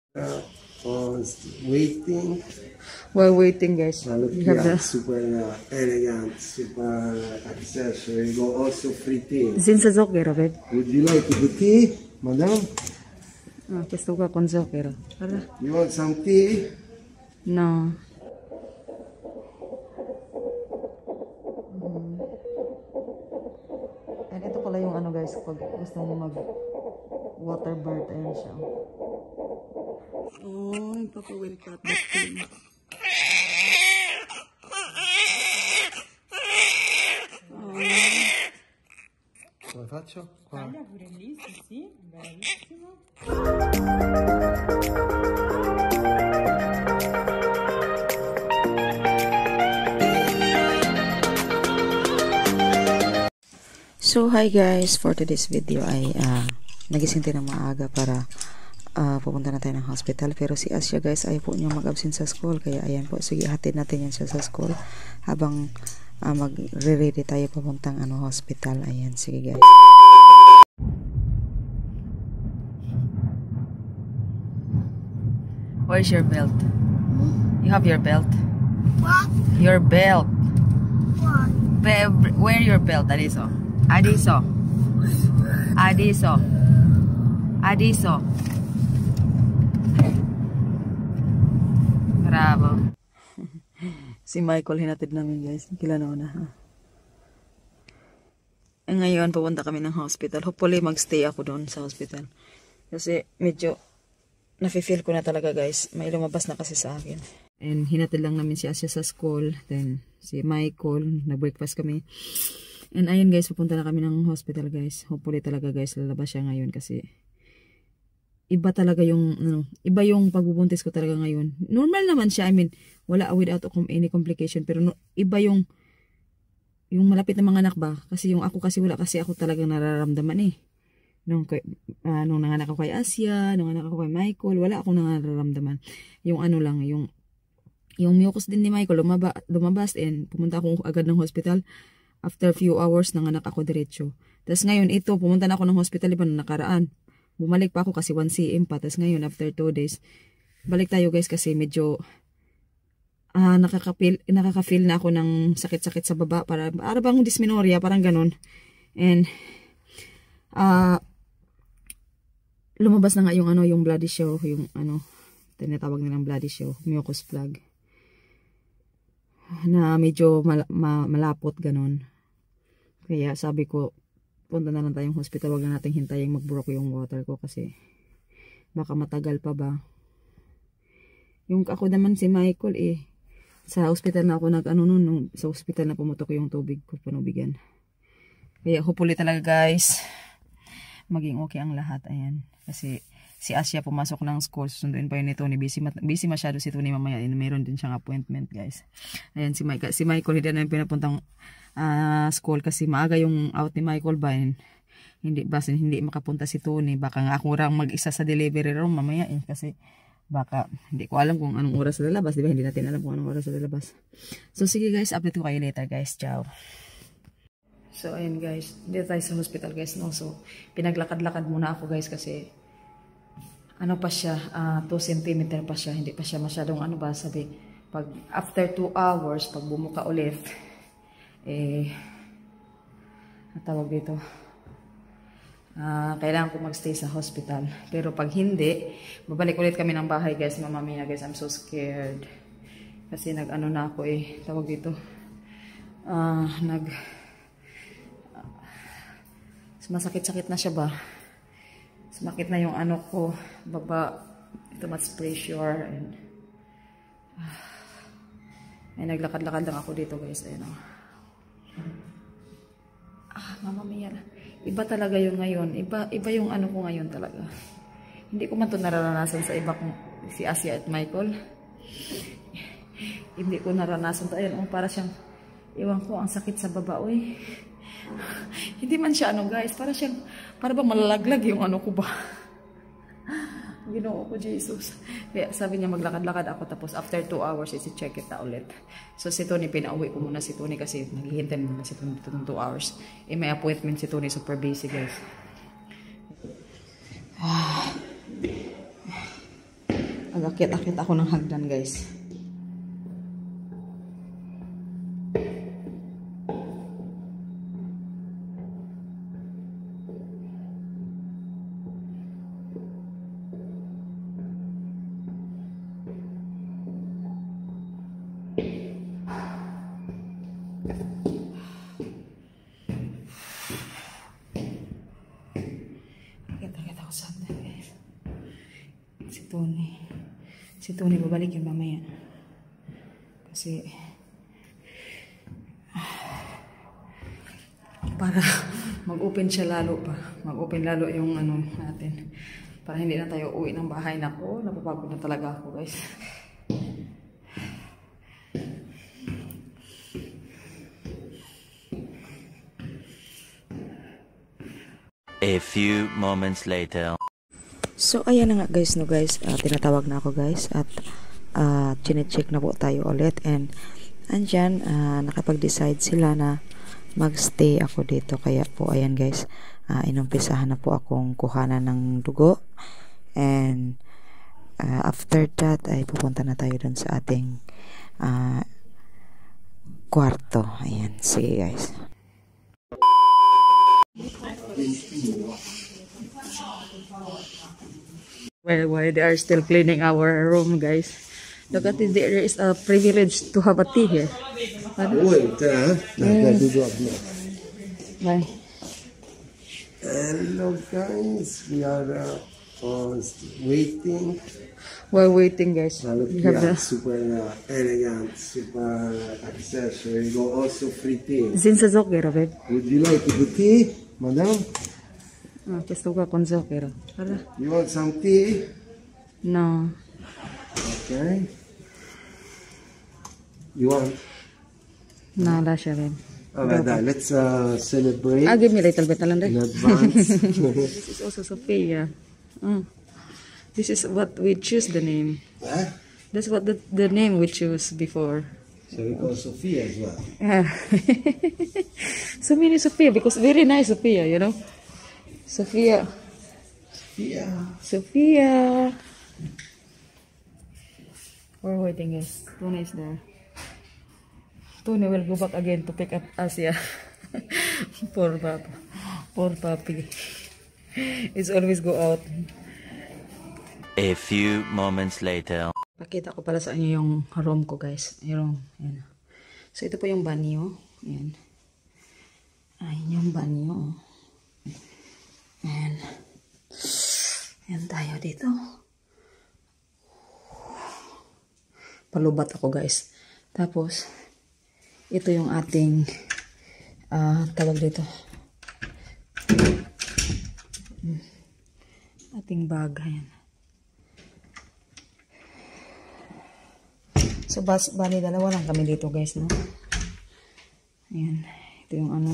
For waiting. While waiting, guys, Look, we have the super elegant, super accessory. Go also free tea. Zinsa-zokero, babe. Would you like the tea, madam? Ah, gusto ko kung zokero. Para? You want some tea? No. And ito pala yung ano, guys, pag gusto mo mag water bird, ayan siya. Oh, ipapawil ka at ba't Come faccio? Qua. Taglia pure lì, sì, bravissimo. So, hi guys, for today's video ay nagising tayo ng maaga para pupunta na tayo ng hospital. Pero si Asya, guys, ay po niya mag-absent sa school. Kaya ayan po, sige, hatid natin yan siya sa school habang magre-ready tayo papuntang hospital. Ayan, sige guys. Where's your belt? You have your belt? What? Your belt. What? Wear your belt, Adiso. Adiso. Adiso. Adiso. Bravo. Si Michael hinatid namin, guys. Kilanaw na, ha? Ngayon, pupunta kami ng hospital. Hopefully, magstay ako doon sa hospital. Kasi medyo nafe-feel ko na talaga, guys. May lumabas na kasi sa akin. And hinatid lang namin si Asya sa school. Then, si Michael, nag-breakfast kami. And ayun, guys, pupunta na kami ng hospital, guys. Hopefully talaga, guys, lalabas siya ngayon kasi iba talaga yung, iba yung pagbubuntis ko talaga ngayon. Normal naman siya, I mean, wala without any complication, pero iba yung malapit na mga anak ba? Kasi yung ako kasi wala kasi ako talagang nararamdaman eh. Nung nanganak ako kay Asya, nung nanganak ako kay Michael, wala akong nararamdaman. Yung ano lang, yung mucus din ni Michael, lumabas and pumunta ako agad ng hospital. After few hours, nanganak ako diretso. Tapos ngayon, ito, pumunta na ako ng hospital iba na nakaraan. Bumalik pa ako kasi 1 cm pa. Tapos ngayon, after 2 days, balik tayo guys kasi medyo nakaka-feel na ako ng sakit-sakit sa baba. Para bang dysmenorrhea, parang ganun. And, lumabas na nga yung bloody show, yung tinatawag nilang bloody show, mucus plug. Na medyo malapot ganun. Kaya sabi ko, punta na lang tayong hospital, wag na natin hintayin mag-broke yung water ko kasi baka matagal pa ba. Yung ako naman si Michael sa hospital na ako sa hospital na pumutok yung tubig ko, panubigan. Kaya hopefully talaga guys, maging okay ang lahat. Ayan. Kasi si Asya pumasok ng school, susunduin pa yun ni Tony. Busy masyado si Tony mamaya. Mayroon din siyang appointment guys. Ayan si Michael hindi na pinapuntang school kasi maaga yung out ni Michael ba. Hindi makapunta si Tony. Baka nga ako lang mag-isa sa delivery room mamaya kasi baka hindi ko alam kung anong oras sa lalabas. Diba? Hindi natin alam kung anong oras sa lalabas. So sige guys, update ko kayo later guys. Ciao. So ayun guys, dito tayo sa hospital guys. No? So pinaglakad-lakad muna ako guys kasi pa siya, 2 cm pa siya, hindi pa siya masyadong sabi, pag after 2 hours, pag bumuka ulit, natawag dito, kailangan ko magstay sa hospital. Pero pag hindi, babalik ulit kami ng bahay guys, Mama Mia guys, I'm so scared. Kasi na ako tawag dito, masakit-sakit na siya ba? Sumakit na yung ko, baba, too much pressure, and ay naglakad-lakad lang ako dito guys, ayun Mama Mia, iba talaga yung ngayon, iba yung ko ngayon talaga. Hindi ko man ito nararanasan sa iba kong si Asya at Michael. Hindi ko naranasan ito, ayun, para siyang, iwan ko, ang sakit sa baba, Hindi man siya guys, para bang malalaglag yung ko ba. Ginoo ko, Jesus. Kaya sabi niya maglakad-lakad ako tapos after 2 hours isi-check it na ulit. So si Tony, pinauwi ko muna si Tony kasi naghihintay muna si Tony dito ng 2 hours. May appointment si Tony, super busy guys. Nag-akit-akit ako ng hagdan, guys. Akit-akit ako sa hagdan, guys. Si Tony babalik yun mamaya. Kasi para mag-open siya lalo pa. Mag-open lalo yung ano natin. Para hindi na tayo uwi ng bahay. Nako, napapagod na talaga ako, guys. A few moments later. So, ayan na nga guys, no guys. Tinatawag na ako guys. At chinecheck na po tayo ulit. And, andyan, nakapag-decide sila na magstay ako dito. Kaya po, ayan guys. Inumpisahan na po akong kuhanan ng dugo. And, after that, ay pupunta na tayo dun sa ating kwarto. Ayan, sige guys. While they are still cleaning our room, guys. Look at this. There is a privilege to have a tea here. Wait, Bye. hello guys, we are waiting. While waiting, guys. Look, We have yeah, super elegant, super accessory. Go also free tea. Since it's okay, babe. Would you like the tea, madam? Gusto ko kung okay. You want some tea? No. Okay. You want? Nala siya, babe. Alright, let's celebrate Give me a little bit, alam in advance. This is also Sophia. This is what we choose the name. Huh? That's what the name we choose before. So we call Sophia as well. Yeah. So many Sophia because very nice Sophia, you know. Sophia. Yeah. Sophia. We're waiting, guys. Tony is there. Tony will go back again to pick up Asia. Poor papa. Poor puppy. It's always go out. A few moments later. Pakita ko pala sa inyo yung room ko, guys. Yung room. Ayan. So, ito po yung banyo. Ayan. Ayan yung banyo. Ayan. Ayan tayo dito. Palubat ako, guys. Tapos, ito yung ating tawag dito. Ating bag. Ayan. So, bali, dalawa lang kami dito, guys, no? Ayan. Ito yung ano.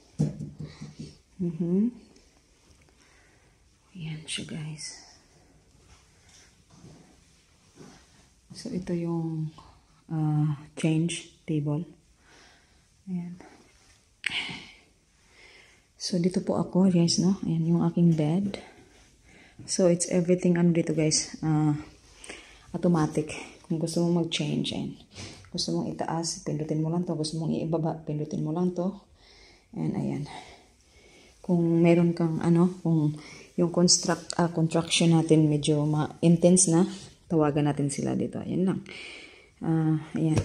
Ayan siya, guys. So, ito yung change table. Ayan. So, dito po ako, guys, no? Ayan yung aking bed. So, it's everything, ano dito, guys, automatic. Kung gusto mong mag-change, and gusto mong itaas, pindutin mo lang to. Gusto mong iibaba, pindutin mo lang to. And, ayan. Kung meron kang, kung yung construction natin medyo intense na, tawagan natin sila dito. Ayan lang. Ayan.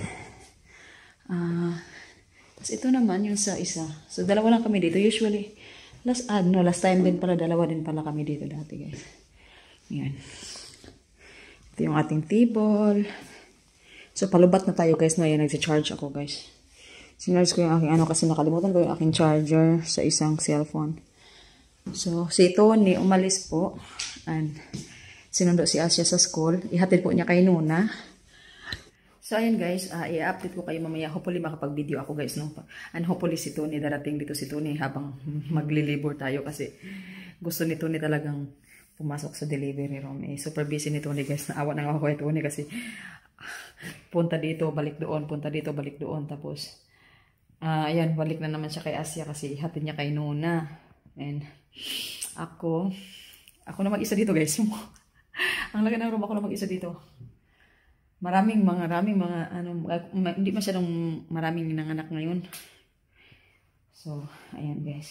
Tapos ito naman yung sa isa. So, dalawa lang kami dito. Usually, last time din pala, dalawa din pala kami dito dati, guys. Ayan. Ito yung ating table. So, palubat na tayo, guys. No, ayan, nagsa-charge ako, guys. Sinarge ko yung aking kasi nakalimutan ko yung aking charger sa isang cellphone. So, si Tony umalis po. And, sinundo si Asia sa school. Ihatid po niya kay Nuna. So, ayan guys, i-update ko kayo mamaya. Hopefully, makapag-video ako guys, no? And hopefully, si Tony, darating dito si Tony habang magli-labor tayo kasi gusto ni Tony talagang pumasok sa delivery room. Super busy ni Tony guys. Naawa na ako kay Tony kasi punta dito, balik doon, punta dito, balik doon. Tapos, ayan, balik na naman siya kay Asia kasi ihatid niya kay Nuna. And, ako na mag-isa dito guys. Ang laki ng room ako lang mag-isa dito. Maraming mga hindi masyadong maraming nanganak ngayon. So, ayan guys.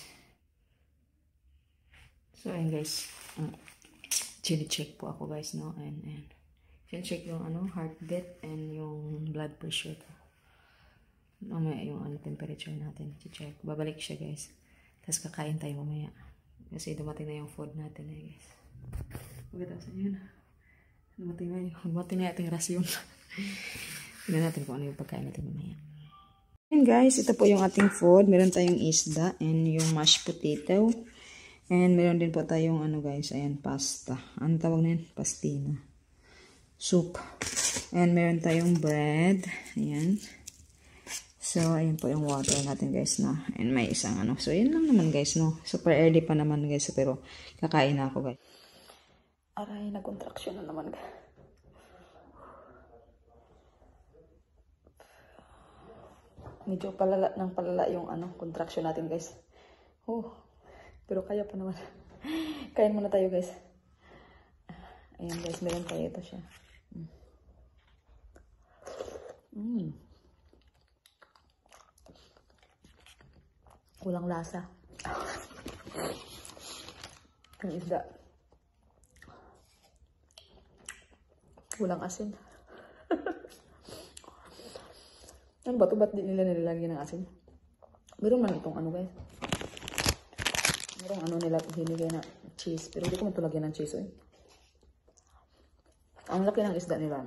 So, ayan guys. Chine-check po ako guys, no? And chine-check yung heartbeat and yung blood pressure ko. Mamaya yung temperature natin. Check. Babalik siya guys. Tapos kakain tayo mamaya. Kasi dumating na yung food natin guys. Pagkatapos yun. Dumating na ating rasyon. Tignan natin kung ano yung pagkain natin mamaya. And guys, ito po yung ating food. Meron tayong isda and yung mashed potato. And meron din po tayong guys, ayan, pasta. Ano tawag na yun? Pastina. Soup. And meron tayong bread. Ayan. So, ayan po yung water natin guys, no? And may isang So, yun lang naman guys, no? Super early pa naman guys, pero kakain na ako guys. Aray, nag-contraction na naman guys. Medyo palala yung contraction natin guys. Pero kaya pa naman. Kain muna tayo guys. Ayan guys, meron tayo ito siya. Kulang lasa. Yung isda. Kulang asin. Ano ba ito? Ba't di nila nilalagyan ng asin? Meron man itong guys. Merong nila hinigay na cheese. Pero hindi ko man ito lagyan ng cheese Ang laki ng isda nila.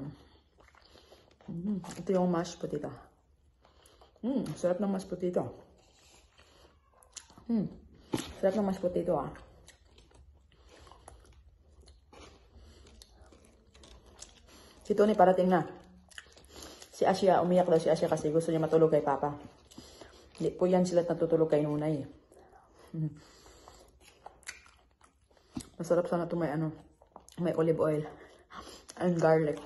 Ito yung mashed potato. Sarap ng mashed potato. Sarap ng mashed potato Si Tony parating na. Si Asya, umiyak daw si Asya kasi gusto niya matulog kay Papa. Hindi po yan sila natutulog kay Nunay. Masarap sana ito may olive oil and garlic.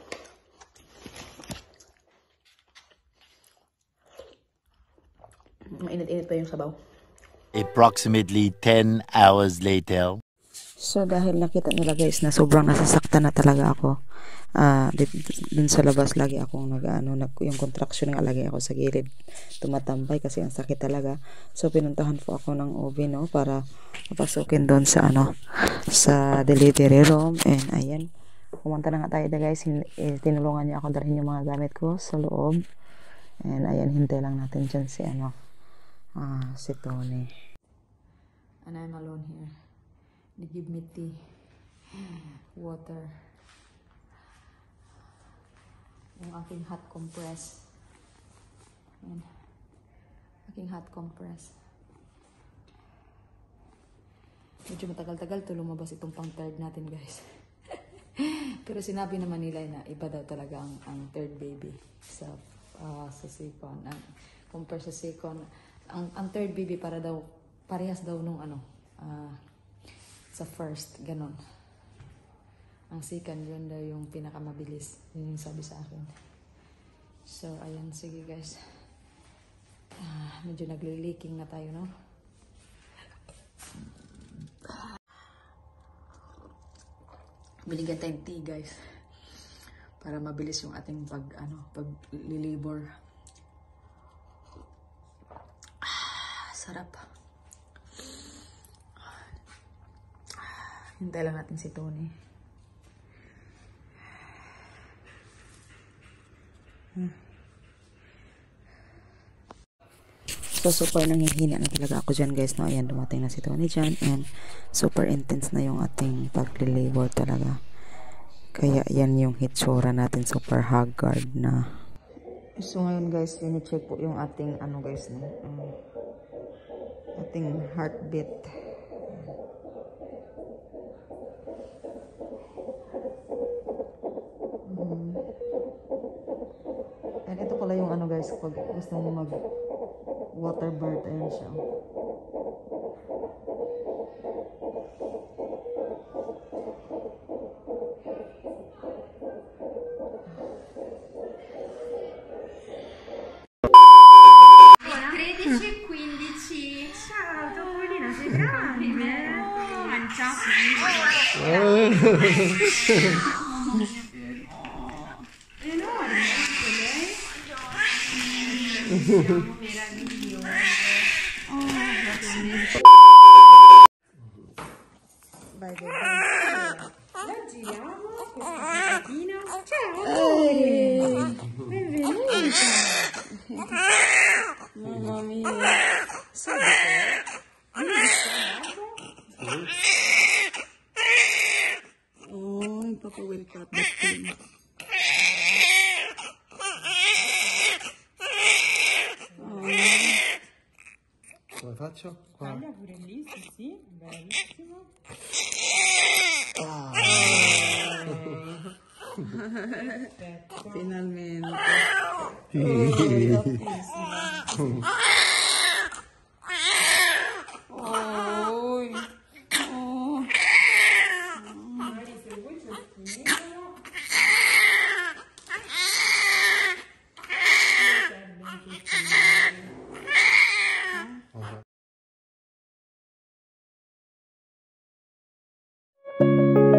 Mainit-init pa yung sabaw. Approximately 10 hours later. So, dahil nakita nila guys na sobrang nasasaktan na talaga ako. Dun sa labas lagi akong yung contraction ng alagay ako sa gilid. Tumatambay kasi ang sakit talaga. So, pinuntahan po ako ng OB, no, para mapasukin doon sa sa delivery room. And ayan, pumunta na nga tayo guys. Tinulungan niya ako dalhin yung mga gamit ko sa loob. And ayan, hintay lang natin dyan si Tony. And I'm alone here. They give me tea, water, yung aking hot compress. Ayan. Aking hot compress. Medyo matagal-tagal to lumabas itong pang third natin guys. Pero sinabi naman nila na iba daw talaga ang third baby sa second. Compare sa second. Ang third baby parehas daw nung sa first, ganon. Ang second, yun daw yung pinakamabilis. Yun yung sabi sa akin. So, ayan, sige guys. Medyo nagli-leaking na tayo, no? Binigyan tayong tea, guys. Para mabilis yung ating pag-libor. Sarap. Hintay lang natin si Tony. So, super nanghihina na talaga ako dyan guys. No? Ayan, dumating na si Tony dyan. And super intense na yung ating pag-labor talaga. Kaya yan yung hitsura natin. Super haggard na. So, ngayon guys, yun-check po yung ating guys. No? Ating heartbeat. And ito pala yung guys, pag gusto mo mag water birth, ayan siya. Vai, la giriamo questa patatina. Ciao amore, benvenuta. Mamma mia, oh, Papa will cut the skin. Come faccio? Qua. Taglia pure lì, sì, sì, bravissimo. Perfetto. Finalmente. Magari se vuoi c'è il fumetto. Serve anche il fumetto.